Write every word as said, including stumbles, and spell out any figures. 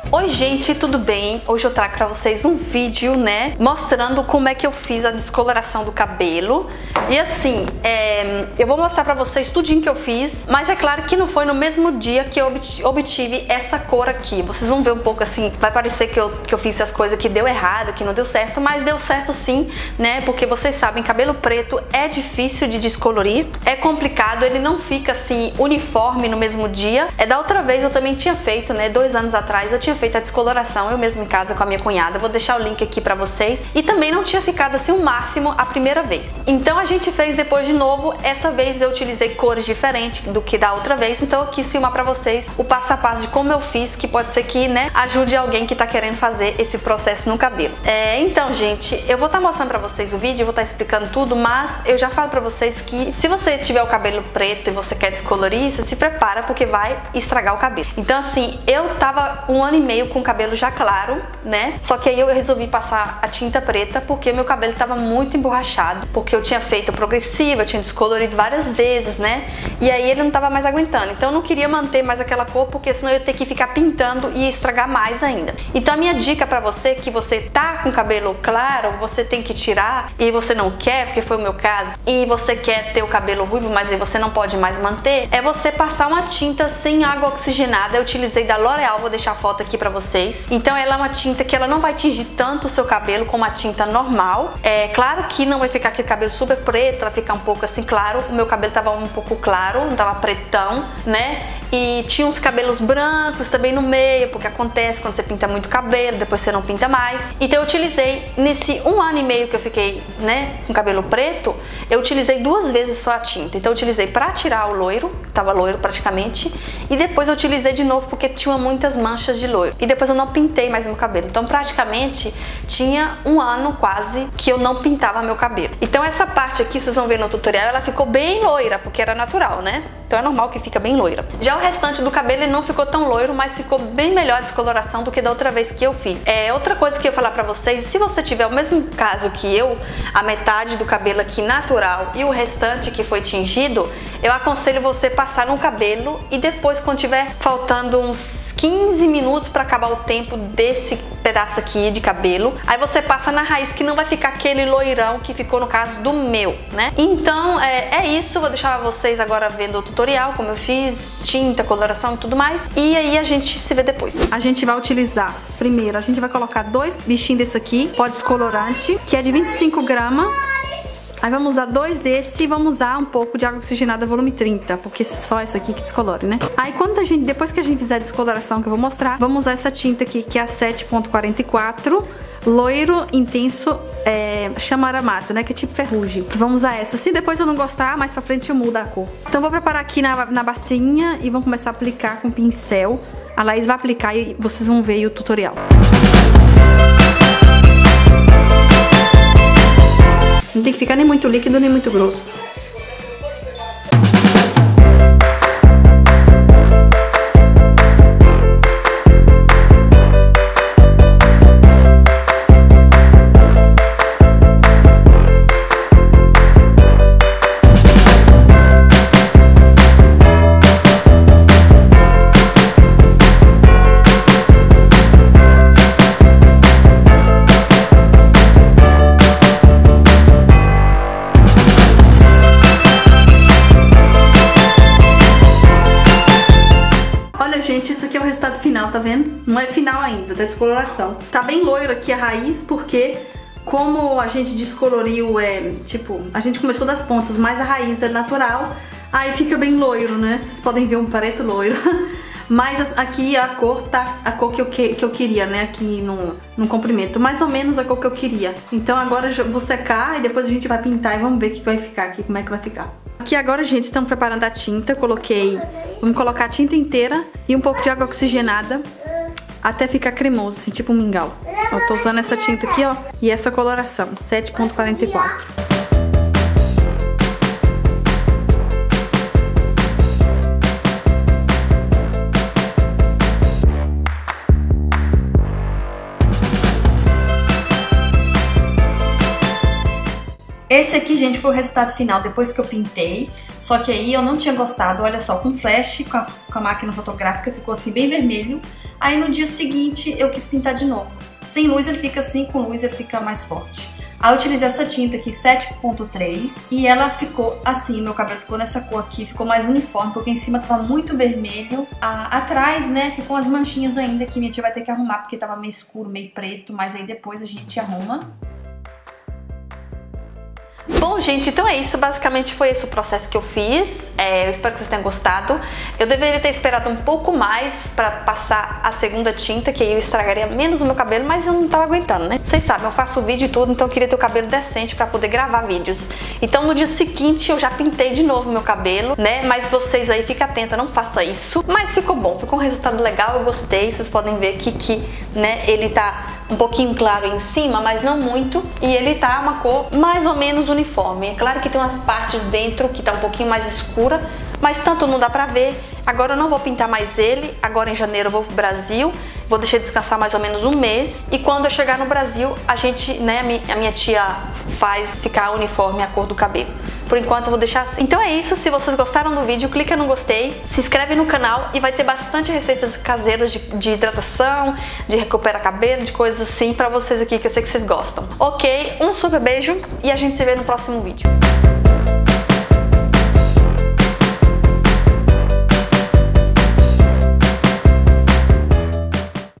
Oi gente, tudo bem? Hoje eu trago pra vocês um vídeo, né, mostrando como é que eu fiz a descoloração do cabelo. E assim, é, eu vou mostrar pra vocês tudinho que eu fiz, mas é claro que não foi no mesmo dia que eu obtive essa cor aqui. Vocês vão ver um pouco assim, vai parecer que eu, que eu fiz as coisas que deu errado, que não deu certo, mas deu certo sim, né, porque vocês sabem, cabelo preto é difícil de descolorir, é complicado, ele não fica assim uniforme no mesmo dia. É da outra vez eu também tinha feito, né, dois anos atrás eu tinha feito a descoloração, eu mesmo em casa com a minha cunhada, vou deixar o link aqui pra vocês, e também não tinha ficado assim o máximo a primeira vez. Então a gente fez depois de novo, essa vez eu utilizei cores diferentes do que da outra vez, então eu quis filmar pra vocês o passo a passo de como eu fiz, que pode ser que, né, ajude alguém que tá querendo fazer esse processo no cabelo. É, então gente, eu vou estar tá mostrando pra vocês o vídeo, eu vou estar tá explicando tudo, mas eu já falo pra vocês que se você tiver o cabelo preto e você quer descolorir, você se prepara porque vai estragar o cabelo. Então assim, eu tava um ano e meio com o cabelo já claro, né? Só que aí eu resolvi passar a tinta preta porque meu cabelo tava muito emborrachado, porque eu tinha feito progressiva, eu tinha descolorido várias vezes, né? E aí ele não tava mais aguentando. Então eu não queria manter mais aquela cor, porque senão eu ia ter que ficar pintando e estragar mais ainda. Então a minha dica pra você, que você tá com o cabelo claro, você tem que tirar e você não quer, porque foi o meu caso, e você quer ter o cabelo ruivo, mas aí você não pode mais manter, é você passar uma tinta sem água oxigenada. Eu utilizei da L'Oréal, vou deixar a foto aqui pra vocês. Então ela é uma tinta que ela não vai tingir tanto o seu cabelo como a tinta normal. É claro que não vai ficar aquele cabelo super preto, vai ficar um pouco assim claro. O meu cabelo tava um pouco claro, não tava pretão, né? E tinha uns cabelos brancos também no meio, porque acontece quando você pinta muito cabelo, depois você não pinta mais. Então eu utilizei, nesse um ano e meio que eu fiquei, né, com cabelo preto, eu utilizei duas vezes só a tinta. Então eu utilizei pra tirar o loiro, tava loiro praticamente, e depois eu utilizei de novo porque tinha muitas manchas de loiro. E depois eu não pintei mais meu cabelo. Então praticamente tinha um ano quase que eu não pintava meu cabelo. Então essa parte aqui, vocês vão ver no tutorial, ela ficou bem loira, porque era natural, né? Então é normal que fica bem loira. Já o restante do cabelo ele não ficou tão loiro, mas ficou bem melhor a descoloração do que da outra vez que eu fiz. É outra coisa que eu ia falar pra vocês, se você tiver o mesmo caso que eu, a metade do cabelo aqui natural e o restante que foi tingido, eu aconselho você passar no cabelo e depois, quando tiver faltando uns quinze minutos para acabar o tempo desse pedaço aqui de cabelo, aí você passa na raiz, que não vai ficar aquele loirão que ficou no caso do meu, né? Então é, é isso, vou deixar vocês agora vendo o tutorial, como eu fiz, tinta, coloração e tudo mais, e aí a gente se vê depois. A gente vai utilizar, primeiro, a gente vai colocar dois bichinhos desse aqui, pó descolorante, que é de vinte e cinco gramas. Aí vamos usar dois desses e vamos usar um pouco de água oxigenada volume trinta, porque só essa aqui que descolore, né? Aí quando a gente, depois que a gente fizer a descoloração que eu vou mostrar, vamos usar essa tinta aqui, que é a sete ponto quarenta e quatro, loiro intenso, é, chamaramato, né? Que é tipo ferrugem. Vamos usar essa. Se depois eu não gostar, mais pra frente eu mudo a cor. Então vou preparar aqui na, na bacinha e vamos começar a aplicar com pincel. A Laís vai aplicar e vocês vão ver aí o tutorial. Não tem que ficar nem muito líquido, nem muito grosso. Gente, isso aqui é o resultado final, tá vendo? Não é final ainda, da descoloração. Tá bem loiro aqui a raiz, porque como a gente descoloriu, é, tipo, a gente começou das pontas, mas a raiz é natural, aí fica bem loiro, né? Vocês podem ver um preto loiro. Mas aqui a cor tá a cor que eu, que, que eu queria, né? Aqui no, no comprimento, mais ou menos a cor que eu queria. Então agora eu vou secar e depois a gente vai pintar e vamos ver o que vai ficar aqui, como é que vai ficar. Aqui agora, gente, estamos preparando a tinta. Coloquei, vamos colocar a tinta inteira e um pouco de água oxigenada até ficar cremoso, assim, tipo um mingau. Eu tô usando essa tinta aqui, ó, e essa coloração, sete ponto quarenta e quatro. Esse aqui, gente, foi o resultado final depois que eu pintei. Só que aí eu não tinha gostado, olha só, com flash, com a, com a máquina fotográfica, ficou assim bem vermelho. Aí no dia seguinte eu quis pintar de novo. Sem luz ele fica assim, com luz ele fica mais forte. Aí eu utilizei essa tinta aqui, sete ponto três, e ela ficou assim, meu cabelo ficou nessa cor aqui, ficou mais uniforme, porque em cima tava muito vermelho. Ah, atrás, né, ficou umas manchinhas ainda que minha tia vai ter que arrumar, porque tava meio escuro, meio preto, mas aí depois a gente arruma. Bom, gente, então é isso. Basicamente foi esse o processo que eu fiz. É, eu espero que vocês tenham gostado. Eu deveria ter esperado um pouco mais pra passar a segunda tinta, que aí eu estragaria menos o meu cabelo, mas eu não tava aguentando, né? Vocês sabem, eu faço vídeo e tudo, então eu queria ter o cabelo decente pra poder gravar vídeos. Então no dia seguinte eu já pintei de novo meu cabelo, né? Mas vocês aí, fiquem atentos, não faça isso. Mas ficou bom, ficou um resultado legal, eu gostei. Vocês podem ver aqui que, né, ele tá um pouquinho claro em cima, mas não muito, e ele tá uma cor mais ou menos uniforme. É claro que tem umas partes dentro que tá um pouquinho mais escura, mas tanto não dá pra ver. Agora eu não vou pintar mais ele, agora em janeiro eu vou pro Brasil, vou deixar descansar mais ou menos um mês, e quando eu chegar no Brasil, a gente, né, a minha tia faz ficar uniforme a cor do cabelo. Por enquanto eu vou deixar assim. Então é isso, se vocês gostaram do vídeo, clica no gostei, se inscreve no canal e vai ter bastante receitas caseiras de, de hidratação, de recuperar cabelo, de coisas assim pra vocês aqui, que eu sei que vocês gostam. Ok? Um super beijo e a gente se vê no próximo vídeo.